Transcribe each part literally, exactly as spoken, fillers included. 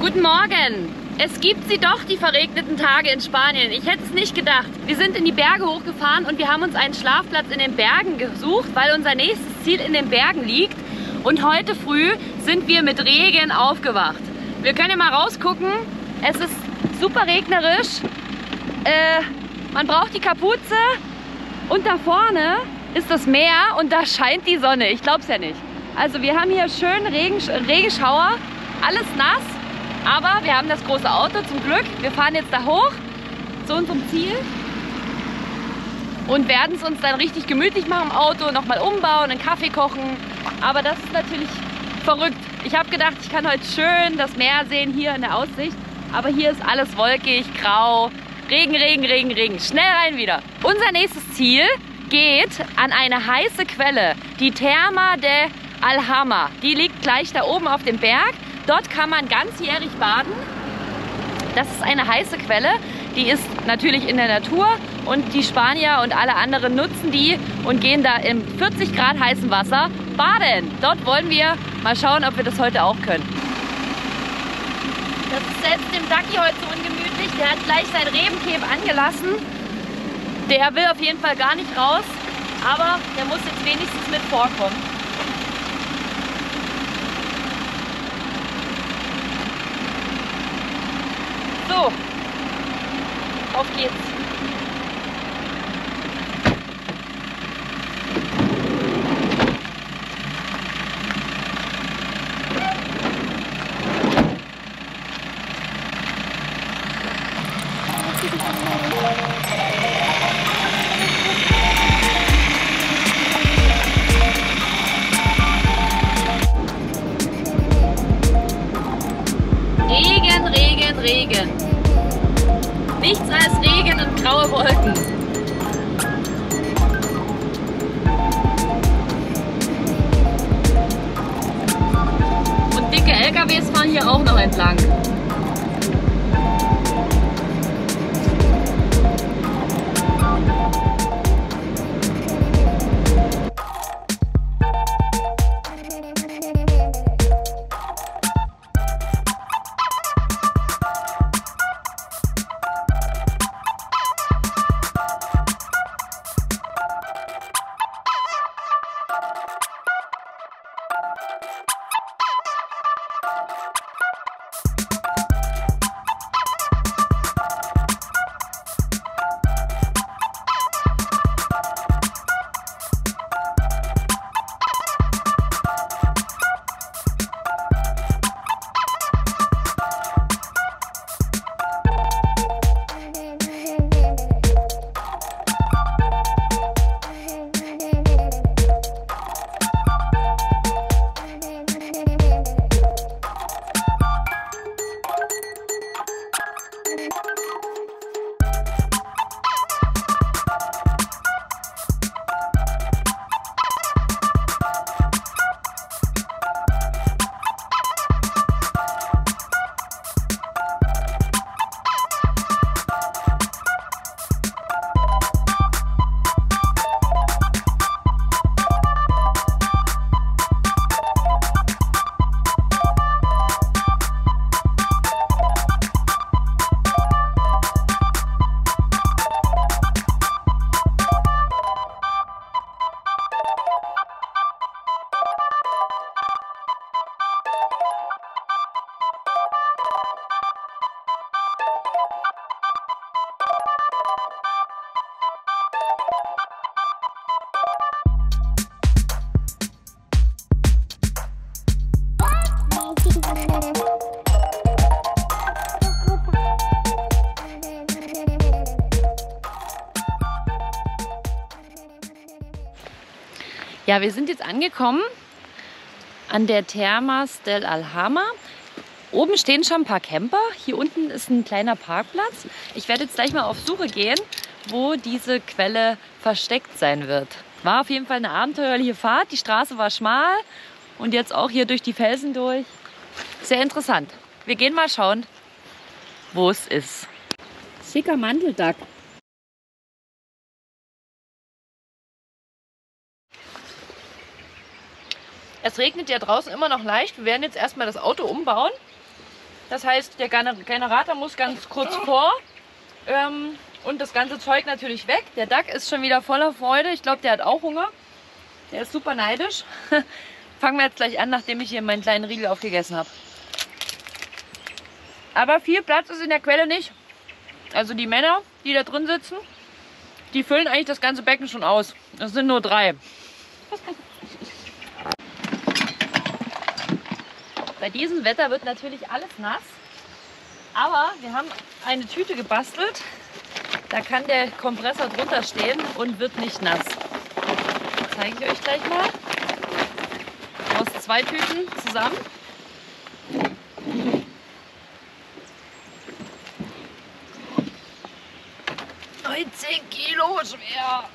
Guten Morgen! Es gibt sie doch, die verregneten Tage in Spanien. Ich hätte es nicht gedacht. Wir sind in die Berge hochgefahren und wir haben uns einen Schlafplatz in den Bergen gesucht, weil unser nächstes Ziel in den Bergen liegt. Und heute früh sind wir mit Regen aufgewacht. Wir können ja mal rausgucken. Es ist super regnerisch. Äh, man braucht die Kapuze. Und da vorne ist das Meer und da scheint die Sonne. Ich glaube es ja nicht. Also wir haben hier schön Regen, Regenschauer. Alles nass. Aber wir haben das große Auto zum Glück. Wir fahren jetzt da hoch zu unserem Ziel und werden es uns dann richtig gemütlich machen im Auto, nochmal umbauen, einen Kaffee kochen. Aber das ist natürlich verrückt. Ich habe gedacht, ich kann heute schön das Meer sehen hier in der Aussicht. Aber hier ist alles wolkig, grau, Regen, Regen, Regen, Regen. Schnell rein wieder. Unser nächstes Ziel geht an eine heiße Quelle, die Terma de Alhama. Die liegt gleich da oben auf dem Berg. Dort kann man ganzjährig baden. Das ist eine heiße Quelle, die ist natürlich in der Natur und die Spanier und alle anderen nutzen die und gehen da im vierzig Grad heißen Wasser baden. Dort wollen wir mal schauen, ob wir das heute auch können. Das ist selbst dem Ducky heute so ungemütlich. Der hat gleich sein Rebencape angelassen. Der will auf jeden Fall gar nicht raus, aber der muss jetzt wenigstens mit vorkommen. So, auf geht's. Regen, Regen, Regen. Nichts als Regen und graue Wolken. Und dicke L K Ws fahren hier auch noch entlang. Ja, wir sind jetzt angekommen an der Termas del Alhama. Oben stehen schon ein paar Camper. Hier unten ist ein kleiner Parkplatz. Ich werde jetzt gleich mal auf Suche gehen, wo diese Quelle versteckt sein wird. War auf jeden Fall eine abenteuerliche Fahrt. Die Straße war schmal und jetzt auch hier durch die Felsen durch. Sehr interessant. Wir gehen mal schauen, wo es ist. Schicker Mantelduck. Es regnet ja draußen immer noch leicht. Wir werden jetzt erstmal das Auto umbauen Das heißt, der Generator muss ganz kurz vor ähm, und das ganze Zeug natürlich weg. Der Duck ist schon wieder voller Freude. Ich glaube, der hat auch Hunger. Der ist super neidisch. Fangen wir jetzt gleich an, nachdem ich hier meinen kleinen Riegel aufgegessen habe. Aber viel Platz ist in der Quelle nicht. Also die Männer, die da drin sitzen, die füllen eigentlich das ganze Becken schon aus. Das sind nur drei. Bei diesem Wetter wird natürlich alles nass. Aber wir haben eine Tüte gebastelt. Da kann der Kompressor drunter stehen und wird nicht nass. Das zeige ich euch gleich mal. Aus zwei Tüten zusammen. neunzehn Kilo schwer.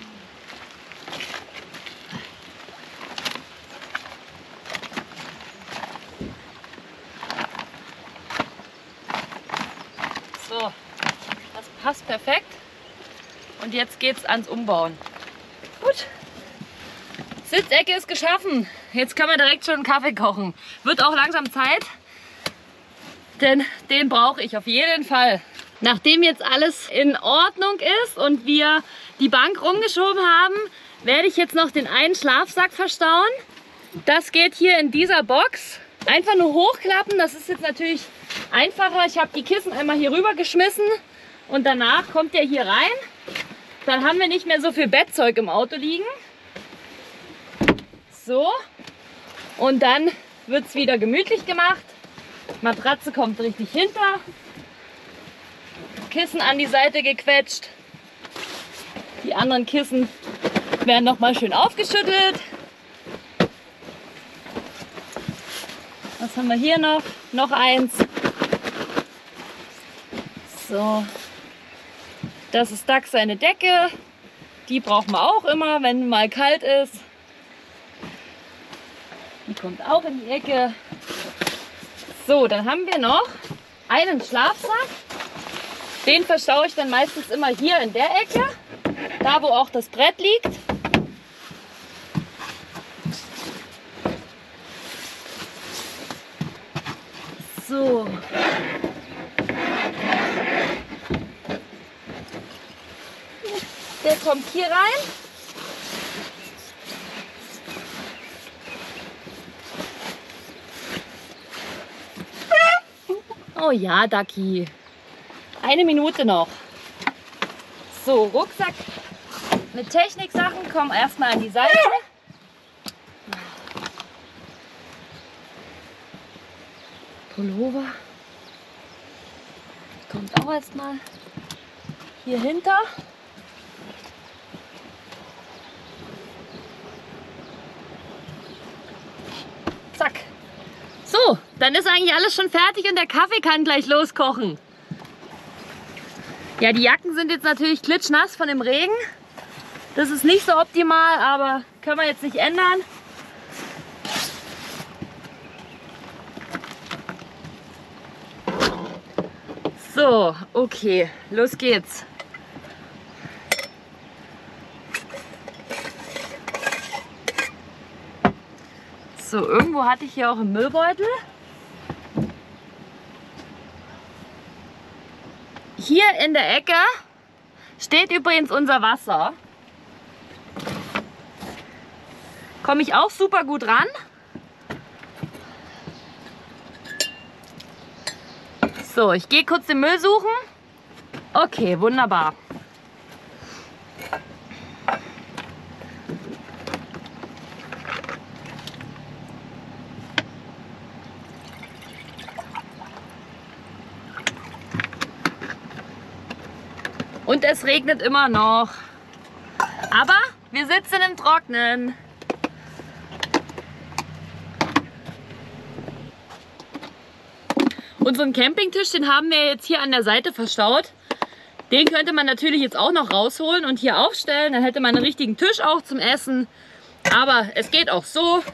So, das passt perfekt. Und jetzt geht's ans Umbauen. Gut. Sitzecke ist geschaffen. Jetzt können wir direkt schon einen Kaffee kochen. Wird auch langsam Zeit, denn den brauche ich auf jeden Fall. Nachdem jetzt alles in Ordnung ist und wir die Bank rumgeschoben haben, werde ich jetzt noch den einen Schlafsack verstauen. Das geht hier in dieser Box. Einfach nur hochklappen, das ist jetzt natürlich einfacher. Ich habe die Kissen einmal hier rüber geschmissen und danach kommt der hier rein. Dann haben wir nicht mehr so viel Bettzeug im Auto liegen. So, und dann wird es wieder gemütlich gemacht. Matratze kommt richtig hinter. Kissen an die Seite gequetscht. Die anderen Kissen werden noch mal schön aufgeschüttelt. Was haben wir hier noch? Noch eins. So. Das ist Duck seine Decke. Die brauchen wir auch immer, wenn mal kalt ist. Die kommt auch in die Ecke. So, dann haben wir noch einen Schlafsack. Den verstaue ich dann meistens immer hier in der Ecke, da wo auch das Brett liegt. So. Der kommt hier rein. Oh ja, Ducky. Eine Minute noch. So, Rucksack mit Techniksachen kommen erstmal an die Seite. Pullover kommt auch erstmal hier hinter. Zack. So, dann ist eigentlich alles schon fertig und der Kaffee kann gleich loskochen. Ja, die Jacken sind jetzt natürlich klitschnass von dem Regen. Das ist nicht so optimal, aber können wir jetzt nicht ändern. So, okay, los geht's. So, irgendwo hatte ich hier auch einen Müllbeutel. Hier in der Ecke steht übrigens unser Wasser. Komme ich auch super gut ran. So, ich gehe kurz den Müll suchen. Okay, wunderbar. Und es regnet immer noch. Aber wir sitzen im Trocknen. Unseren Campingtisch, den haben wir jetzt hier an der Seite verstaut. Den könnte man natürlich jetzt auch noch rausholen und hier aufstellen. Dann hätte man einen richtigen Tisch auch zum Essen. Aber es geht auch so.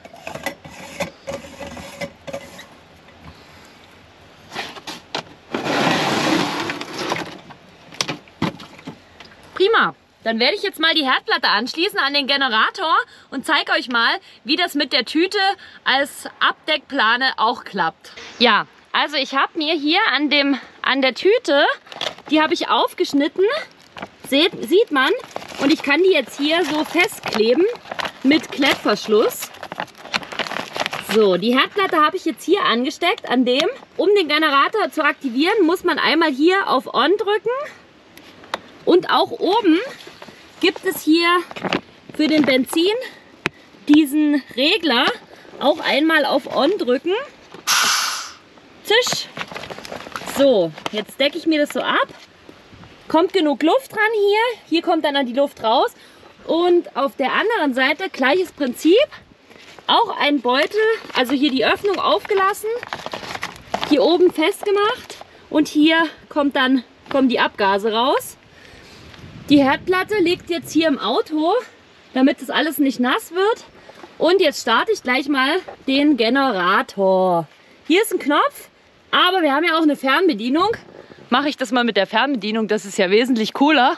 Prima. Dann werde ich jetzt mal die Herdplatte anschließen an den Generator und zeige euch mal, wie das mit der Tüte als Abdeckplane auch klappt. Ja, Also ich habe mir hier an, dem, an der Tüte, die habe ich aufgeschnitten, seht, sieht man. Und ich kann die jetzt hier so festkleben mit Klettverschluss. So, die Herdplatte habe ich jetzt hier angesteckt an dem. Um den Generator zu aktivieren, muss man einmal hier auf On drücken. Und auch oben gibt es hier für den Benzin diesen Regler. Auch einmal auf On drücken. Zisch. So, jetzt decke ich mir das so ab. Kommt genug Luft dran hier. Hier kommt dann die Luft raus. Und auf der anderen Seite gleiches Prinzip. Auch ein Beutel, also hier die Öffnung aufgelassen. Hier oben festgemacht. Und hier kommt dann, kommen die Abgase raus. Die Herdplatte liegt jetzt hier im Auto, damit das alles nicht nass wird. Und jetzt starte ich gleich mal den Generator. Hier ist ein Knopf. Aber wir haben ja auch eine Fernbedienung. Mache ich das mal mit der Fernbedienung, das ist ja wesentlich cooler.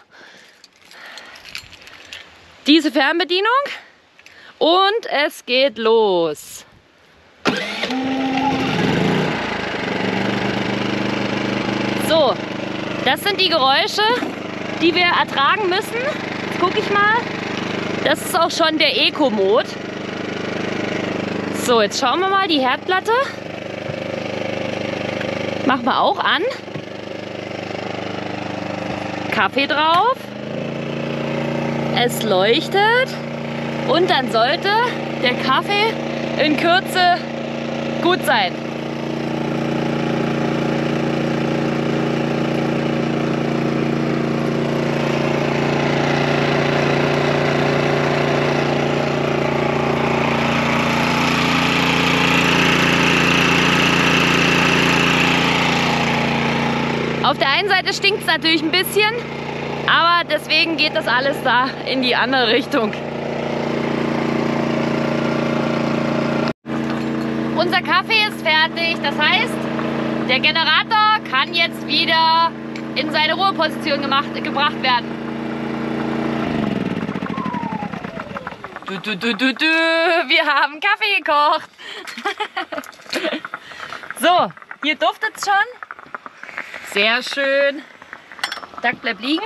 Diese Fernbedienung und es geht los. So, das sind die Geräusche, die wir ertragen müssen. Jetzt gucke ich mal. Das ist auch schon der Eco-Mode. So, jetzt schauen wir mal die Herdplatte. Machen wir auch an. Kaffee drauf. Es leuchtet. Und dann sollte der Kaffee in Kürze gut sein. Auf der einen Seite stinkt es natürlich ein bisschen, aber deswegen geht das alles da in die andere Richtung. Unser Kaffee ist fertig, das heißt, der Generator kann jetzt wieder in seine Ruheposition gemacht, gebracht werden. Du, du, du, du, du, wir haben Kaffee gekocht. So, hier duftet es schon. Sehr schön. Dack bleibt liegen.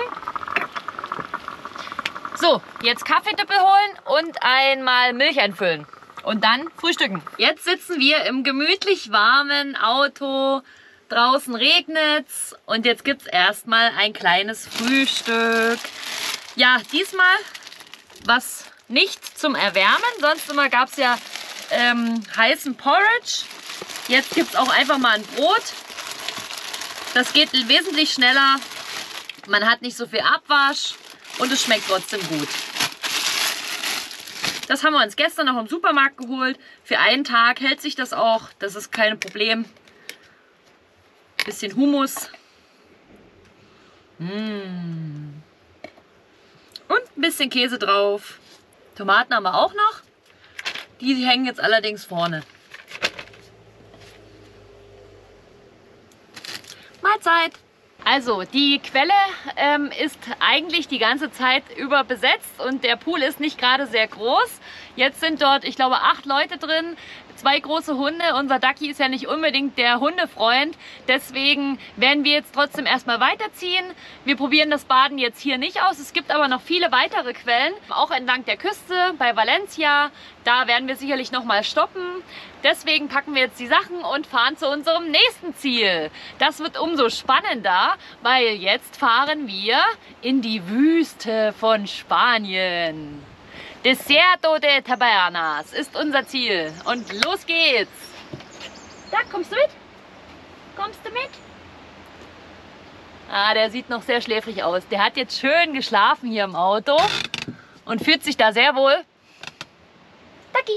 So, jetzt Kaffeedüppel holen und einmal Milch einfüllen. Und dann frühstücken. Jetzt sitzen wir im gemütlich warmen Auto. Draußen regnet's. Und jetzt gibt's erstmal ein kleines Frühstück. Ja, diesmal was nicht zum Erwärmen. Sonst immer gab's ja ähm, heißen Porridge. Jetzt gibt's auch einfach mal ein Brot. Das geht wesentlich schneller, man hat nicht so viel Abwasch und es schmeckt trotzdem gut. Das haben wir uns gestern noch im Supermarkt geholt. Für einen Tag hält sich das auch, das ist kein Problem. Bisschen Hummus. Mmh. Und ein bisschen Käse drauf. Tomaten haben wir auch noch. Die hängen jetzt allerdings vorne. Mahlzeit! Also die Quelle ähm, ist eigentlich die ganze Zeit über besetzt und der Pool ist nicht gerade sehr groß. Jetzt sind dort, ich glaube, acht Leute drin, zwei große Hunde. Unser Ducky ist ja nicht unbedingt der Hundefreund, deswegen werden wir jetzt trotzdem erstmal weiterziehen. Wir probieren das Baden jetzt hier nicht aus. Es gibt aber noch viele weitere Quellen, auch entlang der Küste bei Valencia. Da werden wir sicherlich noch mal stoppen. Deswegen packen wir jetzt die Sachen und fahren zu unserem nächsten Ziel. Das wird umso spannender, weil jetzt fahren wir in die Wüste von Spanien. Desierto de Tabernas ist unser Ziel. Und los geht's. Da, kommst du mit? Kommst du mit? Ah, der sieht noch sehr schläfrig aus. Der hat jetzt schön geschlafen hier im Auto und fühlt sich da sehr wohl. Ducky.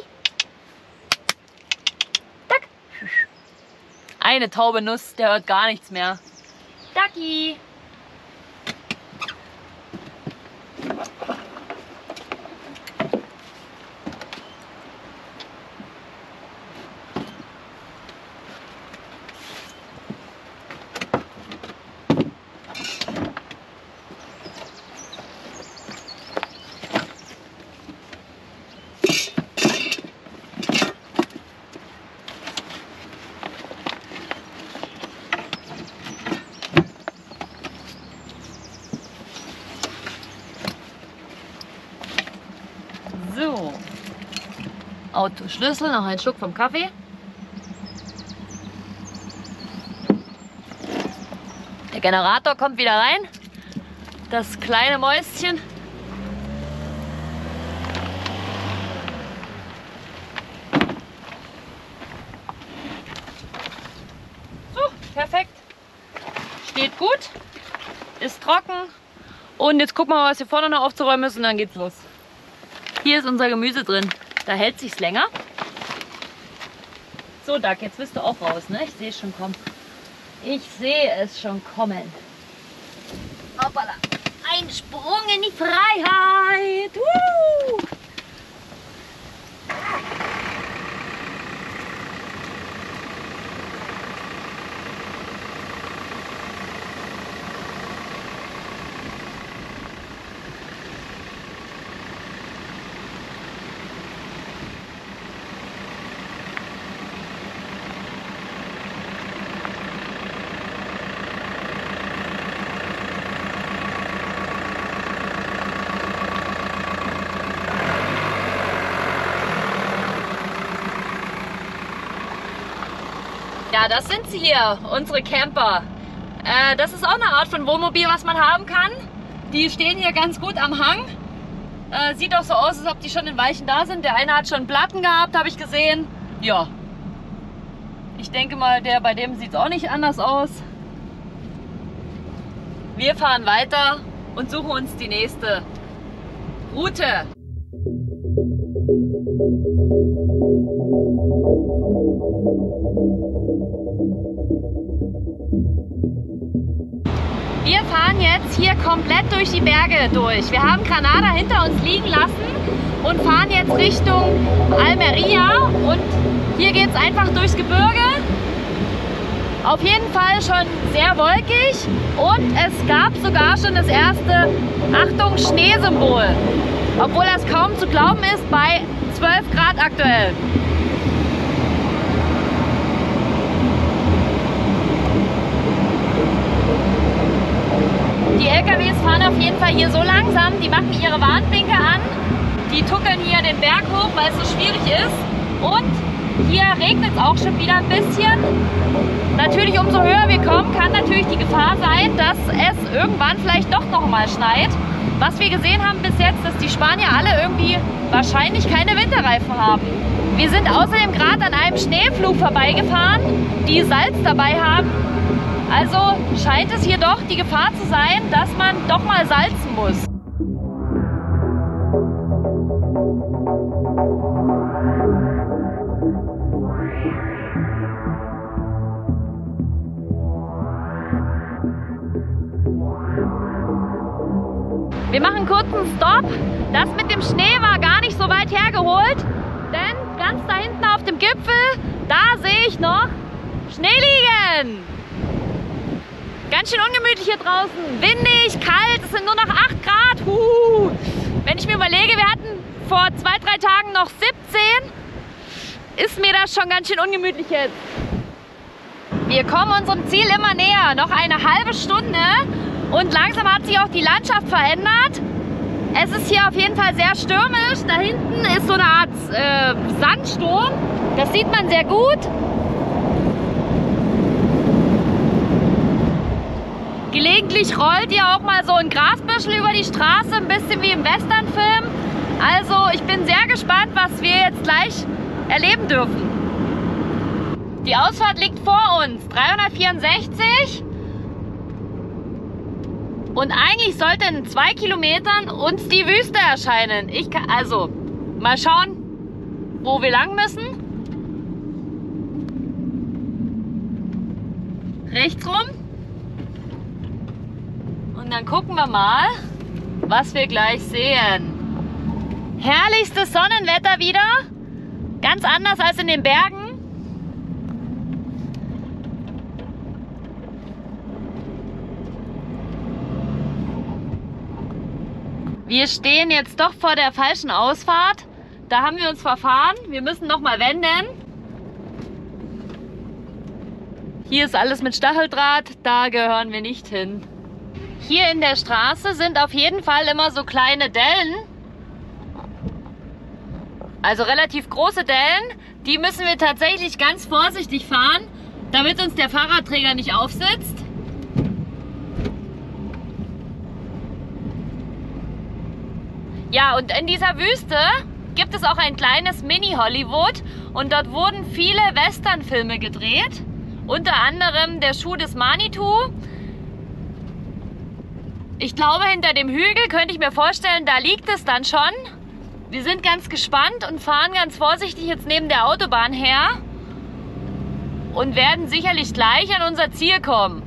Duck. Eine taube Nuss, der hört gar nichts mehr. Ducky. Autoschlüssel, noch ein Schluck vom Kaffee. Der Generator kommt wieder rein. Das kleine Mäuschen. So, perfekt. Steht gut. Ist trocken. Und jetzt gucken wir mal, was wir vorne noch aufzuräumen müssen und dann geht's los. Hier ist unser Gemüse drin. Da hält sich's länger. So, Doug, jetzt bist du auch raus, ne? Ich sehe es schon kommen. Ich sehe es schon kommen. Hoppala. Ein Sprung in die Freiheit. Woo! Ja, das sind sie hier, unsere Camper. Äh, das ist auch eine Art von Wohnmobil, was man haben kann. Die stehen hier ganz gut am Hang. Äh, sieht auch so aus, als ob die schon in Weichen da sind. Der eine hat schon Platten gehabt, habe ich gesehen. Ja. Ich denke mal, der bei dem sieht es auch nicht anders aus. Wir fahren weiter und suchen uns die nächste Route. Wir fahren jetzt hier komplett durch die Berge durch. Wir haben Granada hinter uns liegen lassen und fahren jetzt Richtung Almeria. Und hier geht es einfach durchs Gebirge. Auf jeden Fall schon sehr wolkig und es gab sogar schon das erste, Achtung, Schneesymbol. Obwohl das kaum zu glauben ist bei zwölf Grad aktuell. Die L K Ws fahren auf jeden Fall hier so langsam, die machen ihre Warnblinker an, die tuckeln hier den Berg hoch, weil es so schwierig ist. Und hier regnet es auch schon wieder ein bisschen. Natürlich, umso höher wir kommen, kann natürlich die Gefahr sein, dass es irgendwann vielleicht doch noch mal schneit. Was wir gesehen haben bis jetzt, dass die Spanier alle irgendwie wahrscheinlich keine Winterreifen haben. Wir sind außerdem gerade an einem Schneepflug vorbeigefahren, die Salz dabei haben. Also scheint es hier doch die Gefahr zu sein, dass man doch mal salzen muss. Wir machen einen kurzen Stopp. Das mit dem Schnee war gar nicht so weit hergeholt, denn ganz da hinten auf dem Gipfel, da sehe ich noch Schnee liegen. Ganz schön ungemütlich hier draußen. Windig, kalt, es sind nur noch acht Grad. Huhu. Wenn ich mir überlege, wir hatten vor zwei, drei Tagen noch siebzehn, ist mir das schon ganz schön ungemütlich jetzt. Wir kommen unserem Ziel immer näher. Noch eine halbe Stunde und langsam hat sich auch die Landschaft verändert. Es ist hier auf jeden Fall sehr stürmisch. Da hinten ist so eine Art äh, Sandsturm. Das sieht man sehr gut. Gelegentlich rollt ihr auch mal so ein Grasbüschel über die Straße, ein bisschen wie im Westernfilm. Also ich bin sehr gespannt, was wir jetzt gleich erleben dürfen. Die Ausfahrt liegt vor uns, dreihundertvierundsechzig. Und eigentlich sollte in zwei Kilometern uns die Wüste erscheinen. Ich kann, also mal schauen, wo wir lang müssen. Rechts rum. Und dann gucken wir mal, was wir gleich sehen. Herrlichstes Sonnenwetter wieder. Ganz anders als in den Bergen. Wir stehen jetzt doch vor der falschen Ausfahrt. Da haben wir uns verfahren. Wir müssen noch mal wenden. Hier ist alles mit Stacheldraht. Da gehören wir nicht hin. Hier in der Straße sind auf jeden Fall immer so kleine Dellen. Also relativ große Dellen, die müssen wir tatsächlich ganz vorsichtig fahren, damit uns der Fahrradträger nicht aufsitzt. Ja, und in dieser Wüste gibt es auch ein kleines Mini-Hollywood und dort wurden viele Western-Filme gedreht. Unter anderem Der Schuh des Manitou. Ich glaube, hinter dem Hügel könnte ich mir vorstellen, da liegt es dann schon. Wir sind ganz gespannt und fahren ganz vorsichtig jetzt neben der Autobahn her und werden sicherlich gleich an unser Ziel kommen.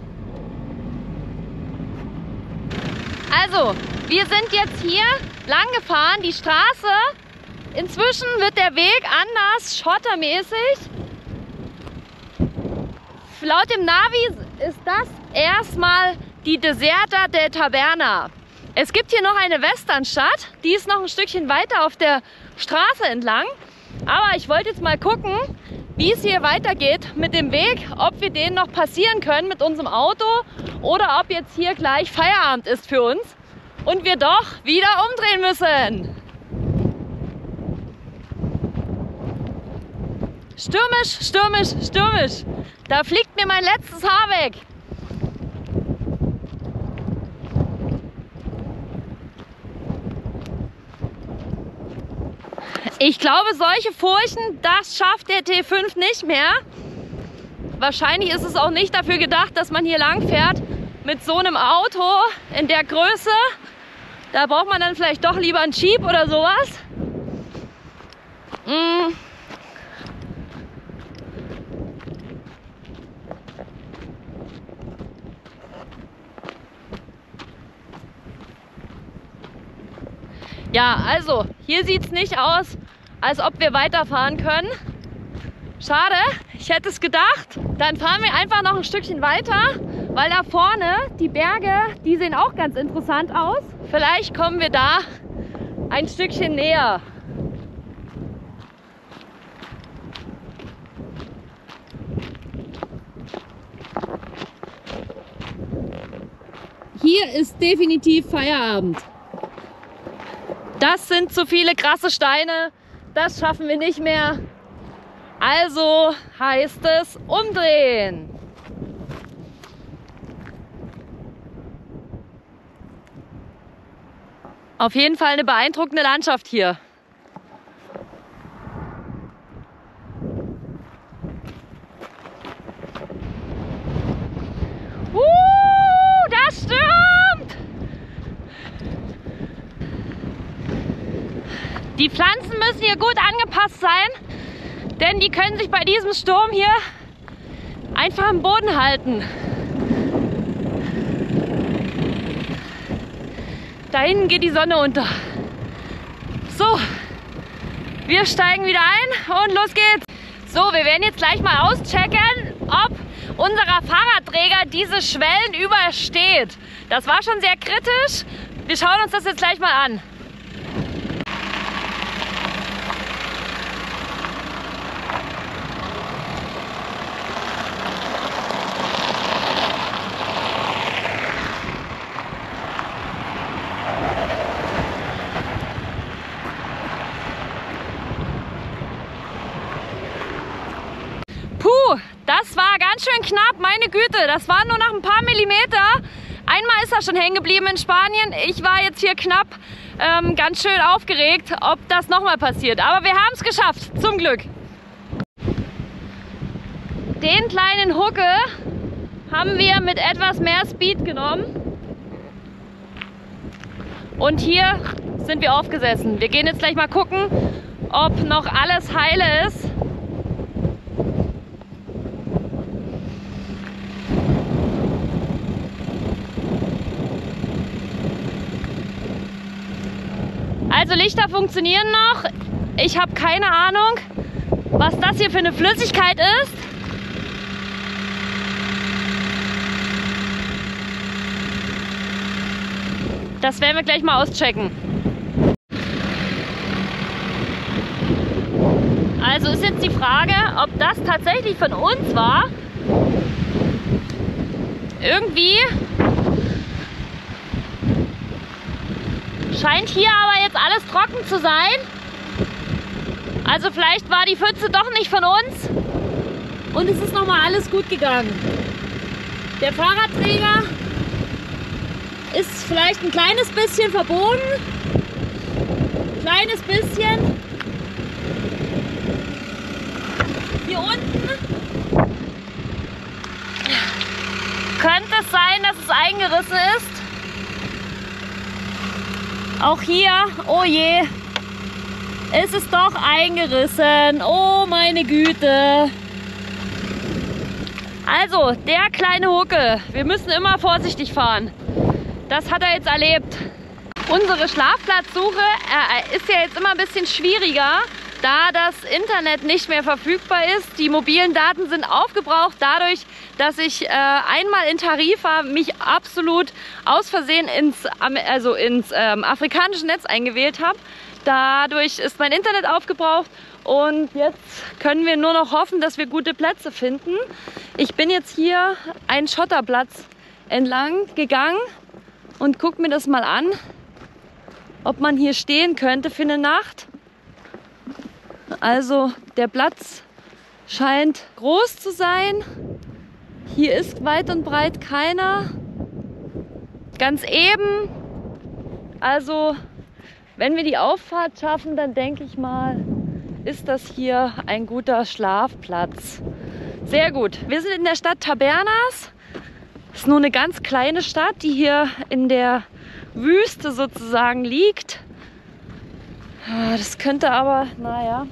Also, wir sind jetzt hier lang gefahren, die Straße. Inzwischen wird der Weg anders, schottermäßig. Laut dem Navi ist das erstmal die Deserta del Taberna. Es gibt hier noch eine Westernstadt, die ist noch ein Stückchen weiter auf der Straße entlang. Aber ich wollte jetzt mal gucken, wie es hier weitergeht mit dem Weg, ob wir den noch passieren können mit unserem Auto oder ob jetzt hier gleich Feierabend ist für uns und wir doch wieder umdrehen müssen. Stürmisch, stürmisch, stürmisch. Da fliegt mir mein letztes Haar weg. Ich glaube, solche Furchen, das schafft der T fünf nicht mehr. Wahrscheinlich ist es auch nicht dafür gedacht, dass man hier lang fährt mit so einem Auto in der Größe. Da braucht man dann vielleicht doch lieber einen Jeep oder sowas. Mm. Ja, also hier sieht es nicht aus, als ob wir weiterfahren können. Schade, ich hätte es gedacht. Dann fahren wir einfach noch ein Stückchen weiter, weil da vorne die Berge, die sehen auch ganz interessant aus. Vielleicht kommen wir da ein Stückchen näher. Hier ist definitiv Feierabend. Das sind zu viele krasse Steine, das schaffen wir nicht mehr. Also heißt es umdrehen. Auf jeden Fall eine beeindruckende Landschaft hier. Uh, das stürmt! Die Pflanzen müssen hier gut angepasst sein, denn die können sich bei diesem Sturm hier einfach im Boden halten. Da hinten geht die Sonne unter. So, wir steigen wieder ein und los geht's. So, wir werden jetzt gleich mal auschecken, ob unser Fahrradträger diese Schwellen übersteht. Das war schon sehr kritisch. Wir schauen uns das jetzt gleich mal an. Das war ganz schön knapp, meine Güte, das war nur noch ein paar Millimeter. Einmal ist er schon hängen geblieben in Spanien. Ich war jetzt hier knapp ähm, ganz schön aufgeregt, ob das nochmal passiert. Aber wir haben es geschafft, zum Glück. Den kleinen Hucke haben wir mit etwas mehr Speed genommen. Und hier sind wir aufgesessen. Wir gehen jetzt gleich mal gucken, ob noch alles heile ist. Also Lichter funktionieren noch. Ich habe keine Ahnung, was das hier für eine Flüssigkeit ist. Das werden wir gleich mal auschecken. Also ist jetzt die Frage, ob das tatsächlich von uns war. Irgendwie scheint hier aber jetzt alles trocken zu sein. Also vielleicht war die Pfütze doch nicht von uns und es ist nochmal alles gut gegangen. Der Fahrradträger ist vielleicht ein kleines bisschen verbogen. Kleines bisschen. Hier unten könnte es sein, dass es eingerissen ist. Auch hier, oh je, ist es doch eingerissen. Oh meine Güte. Also, der kleine Hucke, wir müssen immer vorsichtig fahren. Das hat er jetzt erlebt. Unsere Schlafplatzsuche äh, ist ja jetzt immer ein bisschen schwieriger, da das Internet nicht mehr verfügbar ist. Die mobilen Daten sind aufgebraucht dadurch, dass ich äh, einmal in Tarifa mich absolut aus Versehen ins, also ins ähm, afrikanische Netz eingewählt habe. Dadurch ist mein Internet aufgebraucht und jetzt können wir nur noch hoffen, dass wir gute Plätze finden. Ich bin jetzt hier einen Schotterplatz entlang gegangen und gucke mir das mal an, ob man hier stehen könnte für eine Nacht. Also der Platz scheint groß zu sein. Hier ist weit und breit keiner. Ganz eben. Also wenn wir die Auffahrt schaffen, dann denke ich mal, ist das hier ein guter Schlafplatz. Sehr gut. Wir sind in der Stadt Tabernas. Das ist nur eine ganz kleine Stadt, die hier in der Wüste sozusagen liegt. Das könnte aber, naja,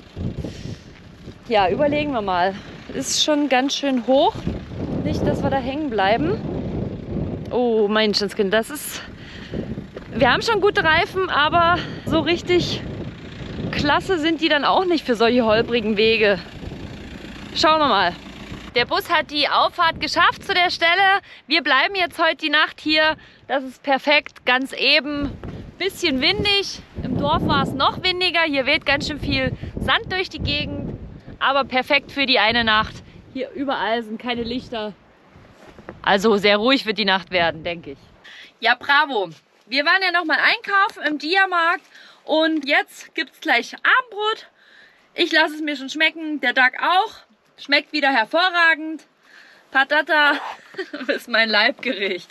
ja, überlegen wir mal. Ist schon ganz schön hoch. Nicht, dass wir da hängen bleiben. Oh, Menschenskind, das ist... Wir haben schon gute Reifen, aber so richtig klasse sind die dann auch nicht für solche holprigen Wege. Schauen wir mal. Der Bus hat die Auffahrt geschafft zu der Stelle. Wir bleiben jetzt heute die Nacht hier. Das ist perfekt, ganz eben. Bisschen windig. Im Dorf war es noch windiger. Hier weht ganz schön viel Sand durch die Gegend. Aber perfekt für die eine Nacht. Hier überall sind keine Lichter. Also sehr ruhig wird die Nacht werden, denke ich. Ja, bravo. Wir waren ja noch mal einkaufen im Diamarkt. Und jetzt gibt es gleich Abendbrot. Ich lasse es mir schon schmecken. Der Doug auch. Schmeckt wieder hervorragend. Patata ist mein Leibgericht.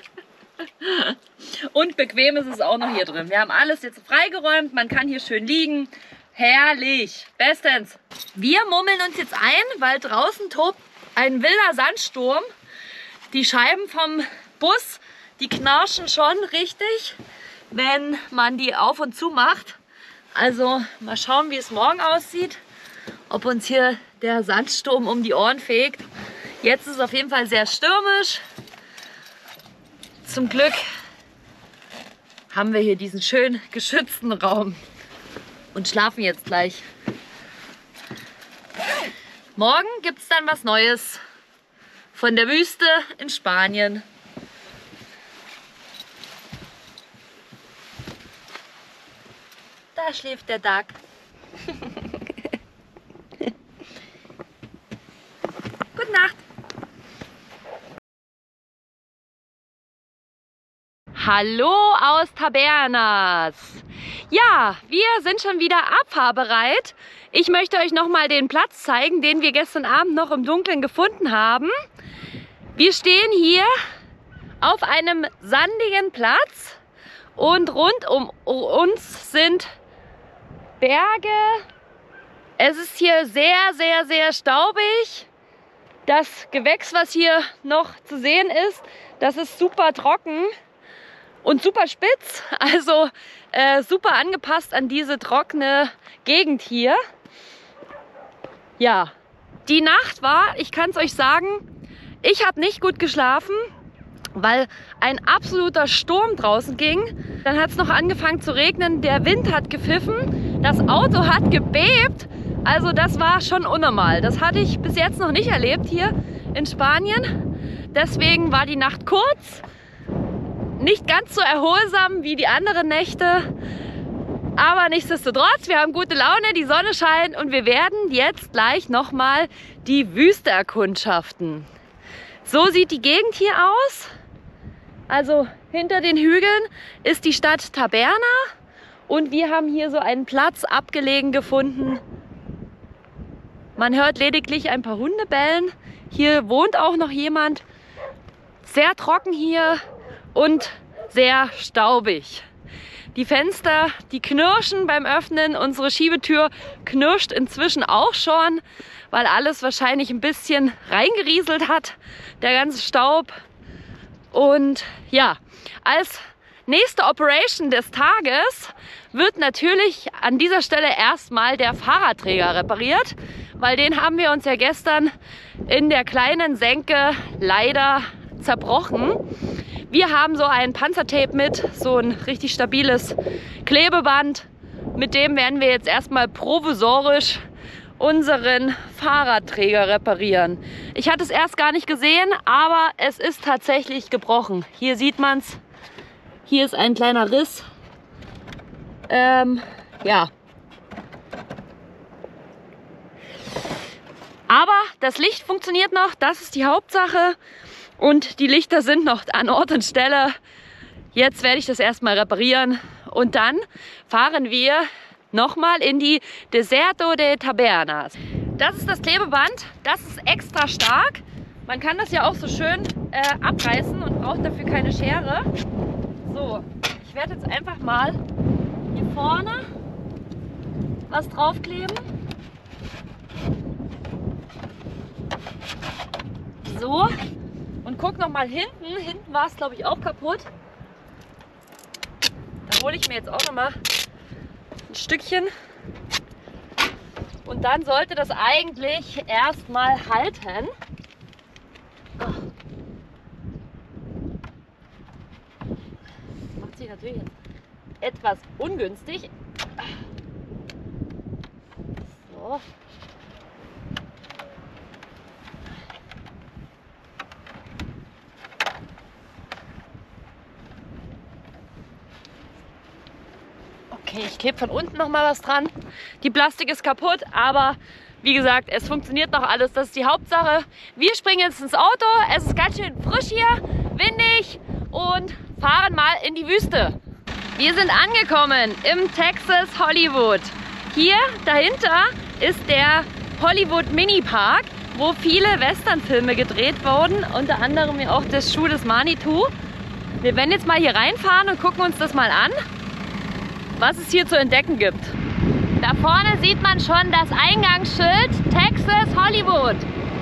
Und bequem ist es auch noch hier drin. Wir haben alles jetzt freigeräumt. Man kann hier schön liegen. Herrlich. Bestens. Wir mummeln uns jetzt ein, weil draußen tobt ein wilder Sandsturm. Die Scheiben vom Bus, die knarschen schon richtig, wenn man die auf und zu macht. Also mal schauen, wie es morgen aussieht. Ob uns hier der Sandsturm um die Ohren fegt. Jetzt ist es auf jeden Fall sehr stürmisch. Zum Glück haben wir hier diesen schön geschützten Raum und schlafen jetzt gleich. Morgen gibt es dann was Neues von der Wüste in Spanien. Da schläft der Doug. Gute Nacht. Hallo aus Tabernas. Ja, wir sind schon wieder abfahrbereit. Ich möchte euch noch mal den Platz zeigen, den wir gestern Abend noch im Dunkeln gefunden haben. Wir stehen hier auf einem sandigen Platz und rund um uns sind Berge. Es ist hier sehr, sehr, sehr staubig. Das Gewächs, was hier noch zu sehen ist, das ist super trocken und super spitz. Also äh, super angepasst an diese trockene Gegend hier. Ja, die Nacht war, ich kann es euch sagen, ich habe nicht gut geschlafen, weil ein absoluter Sturm draußen ging. Dann hat es noch angefangen zu regnen, der Wind hat gepfiffen, das Auto hat gebebt. Also das war schon unnormal. Das hatte ich bis jetzt noch nicht erlebt hier in Spanien. Deswegen war die Nacht kurz, nicht ganz so erholsam wie die anderen Nächte. Aber nichtsdestotrotz, wir haben gute Laune, die Sonne scheint und wir werden jetzt gleich nochmal die Wüste erkundschaften. So sieht die Gegend hier aus. Also hinter den Hügeln ist die Stadt Taberna Und wir haben hier so einen Platz abgelegen gefunden. Man hört lediglich ein paar Hunde bellen. Hier wohnt auch noch jemand. Sehr trocken hier und sehr staubig. Die Fenster, die knirschen beim Öffnen. Unsere Schiebetür knirscht inzwischen auch schon, weil alles wahrscheinlich ein bisschen reingerieselt hat, der ganze Staub. Und ja, als nächste Operation des Tages wird natürlich an dieser Stelle erstmal der Fahrradträger repariert, weil den haben wir uns ja gestern in der kleinen Senke leider zerbrochen. Wir haben so ein Panzertape mit, so ein richtig stabiles Klebeband. Mit dem werden wir jetzt erstmal provisorisch unseren Fahrradträger reparieren. Ich hatte es erst gar nicht gesehen, aber es ist tatsächlich gebrochen. Hier sieht man es. Hier ist ein kleiner Riss. Ähm, ja. Aber das Licht funktioniert noch, das ist die Hauptsache. Und die Lichter sind noch an Ort und Stelle. Jetzt werde ich das erstmal reparieren und dann fahren wir nochmal in die Deserto de Tabernas. Das ist das Klebeband, das ist extra stark. Man kann das ja auch so schön äh, abreißen und braucht dafür keine Schere. So, ich werde jetzt einfach mal hier vorne was draufkleben. So. Und guck noch mal hinten. Hinten war es, glaube ich, auch kaputt. Da hole ich mir jetzt auch noch mal ein Stückchen. Und dann sollte das eigentlich erstmal halten. Das macht sich natürlich jetzt etwas ungünstig. So. Okay, ich klebe von unten noch mal was dran. Die Plastik ist kaputt, aber wie gesagt, es funktioniert noch alles. Das ist die Hauptsache. Wir springen jetzt ins Auto. Es ist ganz schön frisch hier, windig und fahren mal in die Wüste. Wir sind angekommen im Texas Hollywood. Hier dahinter ist der Hollywood Mini Park, wo viele Westernfilme gedreht wurden, unter anderem auch das Schuh des Manitou. Wir werden jetzt mal hier reinfahren und gucken uns das mal an, was es hier zu entdecken gibt. Da vorne sieht man schon das Eingangsschild Texas Hollywood.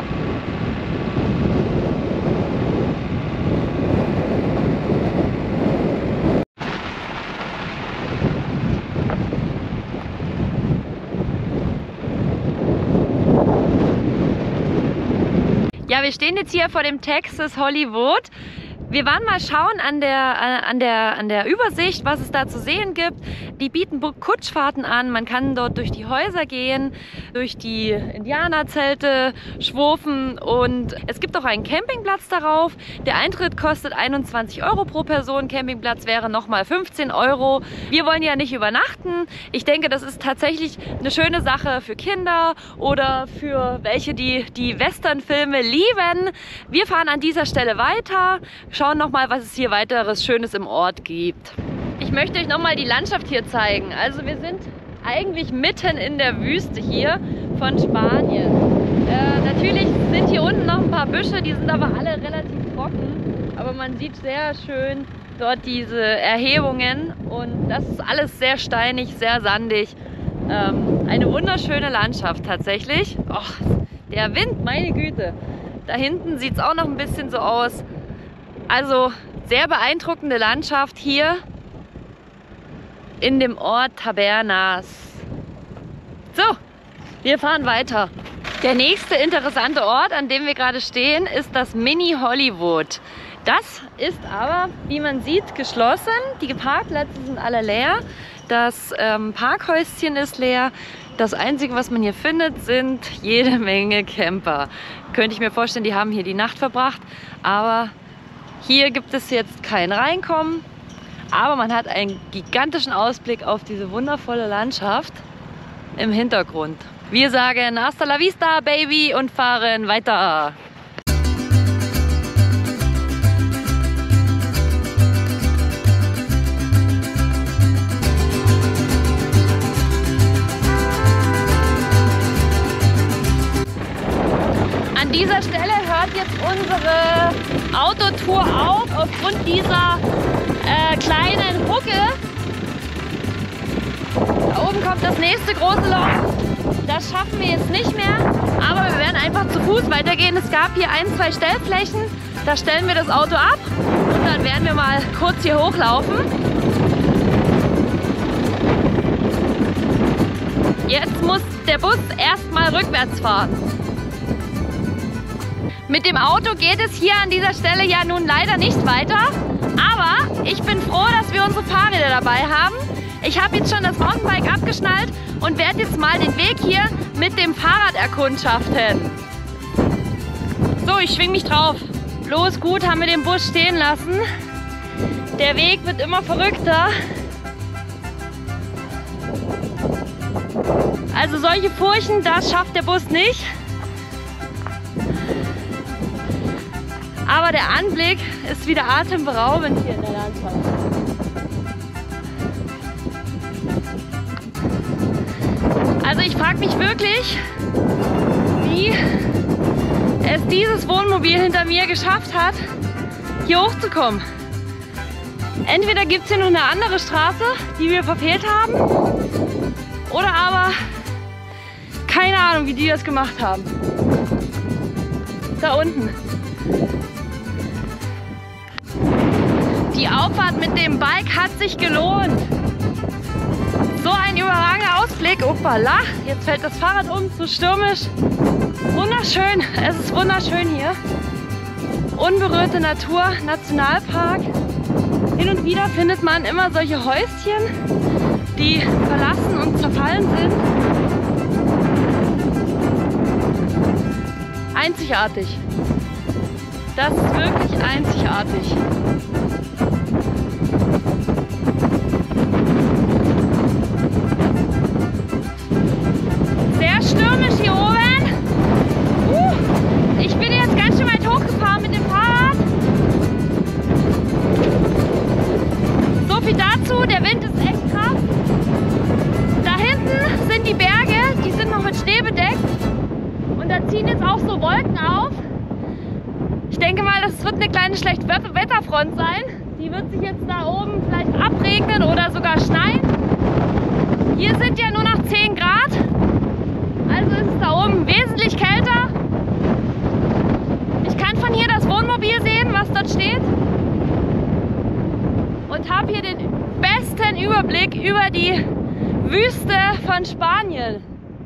Ja, wir stehen jetzt hier vor dem Texas Hollywood. Wir waren mal schauen an der, an, der, an der Übersicht, was es da zu sehen gibt. Die bieten Kutschfahrten an, man kann dort durch die Häuser gehen, durch die Indianerzelte schwurfen und es gibt auch einen Campingplatz darauf. Der Eintritt kostet einundzwanzig Euro pro Person, Campingplatz wäre nochmal fünfzehn Euro. Wir wollen ja nicht übernachten. Ich denke, das ist tatsächlich eine schöne Sache für Kinder oder für welche, die die Westernfilme lieben. Wir fahren an dieser Stelle weiter. Schauen noch mal, was es hier weiteres Schönes im Ort gibt. Ich möchte euch noch mal die Landschaft hier zeigen. Also wir sind eigentlich mitten in der Wüste hier von Spanien. Äh, natürlich sind hier unten noch ein paar Büsche, die sind aber alle relativ trocken. Aber man sieht sehr schön dort diese Erhebungen und das ist alles sehr steinig, sehr sandig. Ähm, eine wunderschöne Landschaft tatsächlich. Och, der Wind, meine Güte. Da hinten sieht es auch noch ein bisschen so aus. Also sehr beeindruckende Landschaft hier in dem Ort Tabernas. So, wir fahren weiter. Der nächste interessante Ort, an dem wir gerade stehen, ist das Mini Hollywood. Das ist aber, wie man sieht, geschlossen. Die Parkplätze sind alle leer. Das ähm, Parkhäuschen ist leer. Das Einzige, was man hier findet, sind jede Menge Camper. Könnte ich mir vorstellen, die haben hier die Nacht verbracht. Aber hier gibt es jetzt kein Reinkommen, aber man hat einen gigantischen Ausblick auf diese wundervolle Landschaft im Hintergrund. Wir sagen hasta la vista, Baby, und fahren weiter. unsere Autotour auf aufgrund dieser äh, kleinen Hucke. Da oben kommt das nächste große Loch. Das schaffen wir jetzt nicht mehr, aber wir werden einfach zu Fuß weitergehen. Es gab hier ein, zwei Stellflächen. Da stellen wir das Auto ab und dann werden wir mal kurz hier hochlaufen. Jetzt muss der Bus erstmal rückwärts fahren. Mit dem Auto geht es hier an dieser Stelle ja nun leider nicht weiter, aber ich bin froh, dass wir unsere Fahrräder dabei haben. Ich habe jetzt schon das Mountainbike abgeschnallt und werde jetzt mal den Weg hier mit dem Fahrrad erkundschaften. So, ich schwing mich drauf. Los, gut, haben wir den Bus stehen lassen. Der Weg wird immer verrückter. Also solche Furchen, das schafft der Bus nicht. Aber der Anblick ist wieder atemberaubend hier in der Landschaft. Also ich frage mich wirklich, wie es dieses Wohnmobil hinter mir geschafft hat, hier hochzukommen. Entweder gibt es hier noch eine andere Straße, die wir verfehlt haben, oder aber keine Ahnung, wie die das gemacht haben. Da unten. Die Auffahrt mit dem Bike hat sich gelohnt. So ein überragender Ausblick. Opala, jetzt fällt das Fahrrad um, zu stürmisch. Wunderschön, es ist wunderschön hier. Unberührte Natur, Nationalpark. Hin und wieder findet man immer solche Häuschen, die verlassen und zerfallen sind. Einzigartig. Das ist wirklich einzigartig. Sehr stürmisch hier oben. Uh, ich bin jetzt ganz schön weit hochgefahren mit dem Fahrrad. So viel dazu, der Wind ist echt krass. Da hinten sind die Berge, die sind noch mit Schnee bedeckt. Und da ziehen jetzt auch so Wolken auf. Ich denke mal, das wird eine kleine schlechte Wetterfront sein. Die wird sich jetzt da oben vielleicht abregnen oder sogar schneien. Hier sind ja nur noch zehn Grad. Also ist es da oben wesentlich kälter. Ich kann von hier das Wohnmobil sehen, was dort steht. Und habe hier den besten Überblick über die Wüste von Spanien.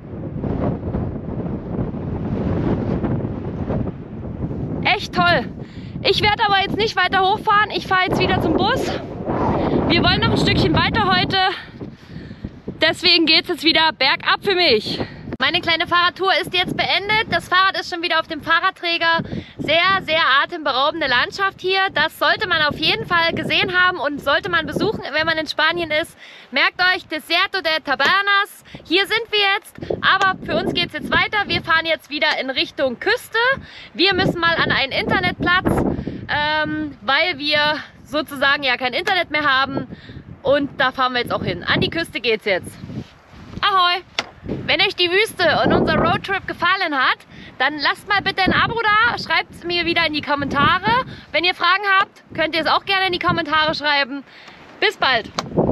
Echt toll. Ich werde aber jetzt nicht weiter hochfahren. Ich fahre jetzt wieder zum Bus. Wir wollen noch ein Stückchen weiter heute. Deswegen geht es jetzt wieder bergab für mich. Meine kleine Fahrradtour ist jetzt beendet. Das Fahrrad ist schon wieder auf dem Fahrradträger. Sehr, sehr atemberaubende Landschaft hier. Das sollte man auf jeden Fall gesehen haben und sollte man besuchen, wenn man in Spanien ist. Merkt euch, Desierto de Tabernas. Hier sind wir jetzt, aber für uns geht es jetzt weiter. Wir fahren jetzt wieder in Richtung Küste. Wir müssen mal an einen Internetplatz, ähm, weil wir sozusagen ja kein Internet mehr haben. Und da fahren wir jetzt auch hin. An die Küste geht's jetzt. Ahoi! Wenn euch die Wüste und unser Roadtrip gefallen hat, dann lasst mal bitte ein Abo da, schreibt es mir wieder in die Kommentare. Wenn ihr Fragen habt, könnt ihr es auch gerne in die Kommentare schreiben. Bis bald!